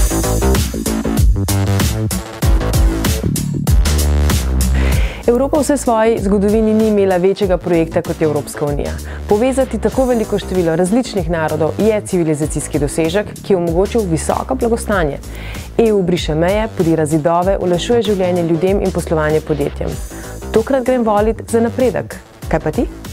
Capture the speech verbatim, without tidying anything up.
Evropa v vsej svoji zgodovini ni imela večjega projekta kot je Evropska unija. Povezati tako veliko število različnih narodov je civilizacijski dosežek, ki je omogočil visoko blagostanje. E U briše meje, podira zidove, olajšuje življenje ljudem in poslovanje podjetjem. Tokrat grem volit za napredek. Kaj pa ti?